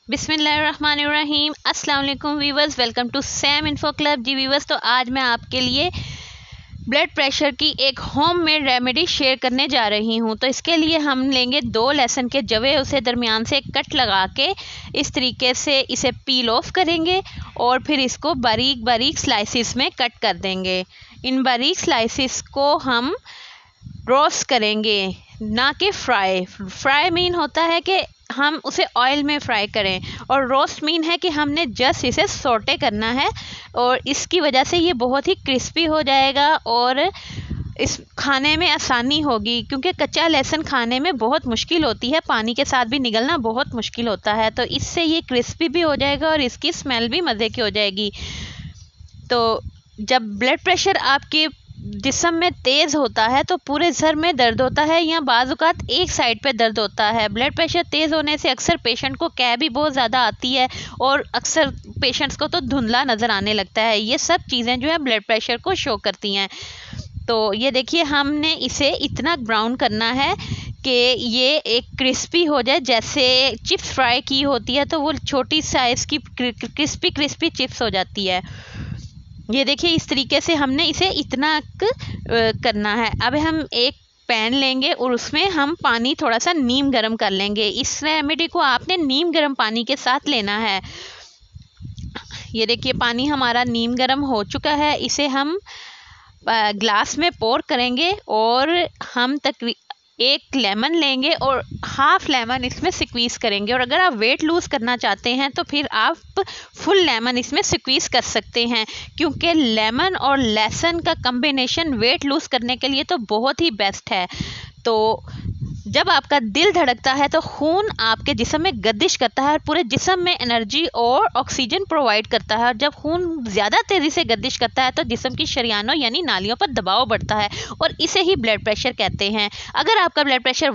बिस्मिल्लाहिर्रहमानिर्रहीम। अस्सलाम वालेकुम viewers, welcome to Sam info club. जी वीवर्स, तो आज मैं आपके लिए ब्लड प्रेशर की एक होममेड रेमेडी शेयर करने जा रही हूँ। तो इसके लिए हम लेंगे 2 लहसुन के जवे, उसे दरमियान से कट लगा के इस तरीके से इसे पील ऑफ करेंगे और फिर इसको बारीक बारीक स्लाइसिस में कट कर देंगे। इन बारीक स्लाइसिस को हम रोस्ट करेंगे, ना कि फ्राई। फ्राई मीन होता है कि हम उसे ऑयल में फ्राई करें, और रोस्ट मीन है कि हमने जस्ट इसे सोटे करना है, और इसकी वजह से ये बहुत ही क्रिस्पी हो जाएगा और इस खाने में आसानी होगी, क्योंकि कच्चा लहसुन खाने में बहुत मुश्किल होती है, पानी के साथ भी निगलना बहुत मुश्किल होता है। तो इससे ये क्रिस्पी भी हो जाएगा और इसकी स्मेल भी मज़े की हो जाएगी। तो जब ब्लड प्रेशर आपके जिस्म में तेज़ होता है तो पूरे सर में दर्द होता है, या बाज़-औक़ात एक साइड पे दर्द होता है। ब्लड प्रेशर तेज़ होने से अक्सर पेशेंट को कै भी बहुत ज़्यादा आती है और अक्सर पेशेंट्स को तो धुंधला नज़र आने लगता है। ये सब चीज़ें जो है ब्लड प्रेशर को शो करती हैं। तो ये देखिए, हमने इसे इतना ब्राउन करना है कि ये एक क्रिस्पी हो जाए, जैसे चिप्स फ्राई की होती है तो वो छोटी साइज़ की क्रिस्पी चिप्स हो जाती है। ये देखिए, इस तरीके से हमने इसे इतना करना है। अब हम एक पैन लेंगे और उसमें हम पानी थोड़ा सा नीम गर्म कर लेंगे। इस रेमेडी को आपने नीम गर्म पानी के साथ लेना है। ये देखिए, पानी हमारा नीम गर्म हो चुका है। इसे हम ग्लास में पोर करेंगे और हम एक लेमन लेंगे और हाफ लेमन इसमें स्क्वीज़ करेंगे। और अगर आप वेट लूज़ करना चाहते हैं तो फिर आप फुल लेमन इसमें स्क्वीज़ कर सकते हैं, क्योंकि लेमन और लहसुन का कम्बिनेशन वेट लूज़ करने के लिए तो बहुत ही बेस्ट है। तो जब आपका दिल धड़कता है तो खून आपके जिस्म में गर्दिश करता है और पूरे जिस्म में एनर्जी और ऑक्सीजन प्रोवाइड करता है। और जब खून ज़्यादा तेज़ी से गर्दिश करता है तो जिस्म की शरियानों यानी नालियों पर दबाव बढ़ता है, और इसे ही ब्लड प्रेशर कहते हैं। अगर आपका ब्लड प्रेशर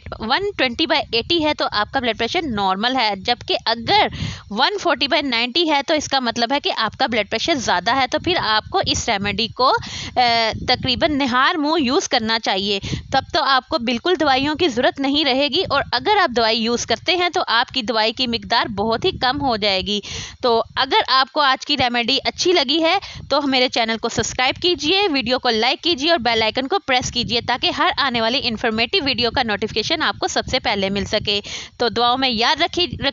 120/80 है तो आपका ब्लड प्रेशर नॉर्मल है, जबकि अगर 140/90 है तो इसका मतलब है कि आपका ब्लड प्रेशर ज़्यादा है। तो फिर आपको इस रेमेडी को तकरीबन निहार मुँह यूज़ करना चाहिए, तब तो आपको बिल्कुल दवाइयों की ज़रूरत नहीं रहेगी। और अगर आप दवाई यूज़ करते हैं तो आपकी दवाई की मिकदार बहुत ही कम हो जाएगी। तो अगर आपको आज की रेमेडी अच्छी लगी है तो मेरे चैनल को सब्सक्राइब कीजिए, वीडियो को लाइक कीजिए और बेल आइकन को प्रेस कीजिए, ताकि हर आने वाली इन्फॉर्मेटिव वीडियो का नोटिफिकेशन आपको सबसे पहले मिल सके। तो दुआओं में याद